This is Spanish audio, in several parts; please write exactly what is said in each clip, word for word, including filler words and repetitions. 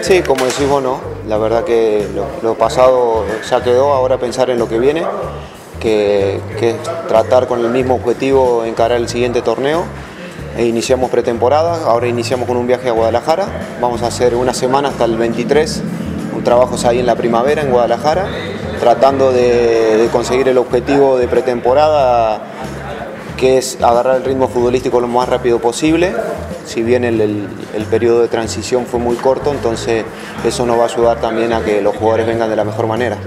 Sí, como decís vos, no. La verdad que lo, lo pasado ya quedó, ahora pensar en lo que viene, que, que es tratar con el mismo objetivo encarar el siguiente torneo. E iniciamos pretemporada, ahora iniciamos con un viaje a Guadalajara, vamos a hacer una semana hasta el veintitrés, un trabajo ahí en la primavera en Guadalajara, tratando de, de conseguir el objetivo de pretemporada, que es agarrar el ritmo futbolístico lo más rápido posible. Si bien el, el, el periodo de transición fue muy corto, entonces eso nos va a ayudar también a que los jugadores vengan de la mejor manera.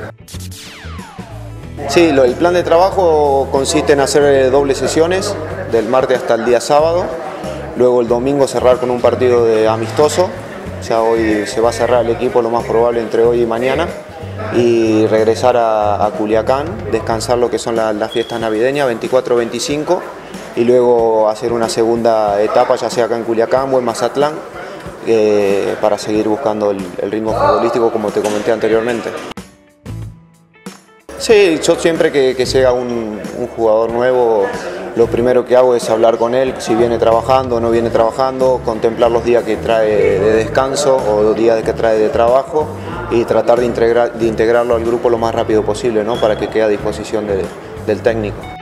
Sí, lo, el plan de trabajo consiste en hacer dobles sesiones, del martes hasta el día sábado, luego el domingo cerrar con un partido de amistoso, ya hoy se va a cerrar el equipo lo más probable entre hoy y mañana, y regresar a, a Culiacán, descansar lo que son la, las fiestas navideñas, veinticuatro veinticinco, y luego hacer una segunda etapa, ya sea acá en Culiacán o en Mazatlán, eh, para seguir buscando el, el ritmo futbolístico como te comenté anteriormente. Sí, yo siempre que, que llega un, un jugador nuevo, lo primero que hago es hablar con él, si viene trabajando o no viene trabajando, contemplar los días que trae de descanso o los días que trae de trabajo y tratar de, integrar, de integrarlo al grupo lo más rápido posible, ¿no? Para que quede a disposición de, del técnico.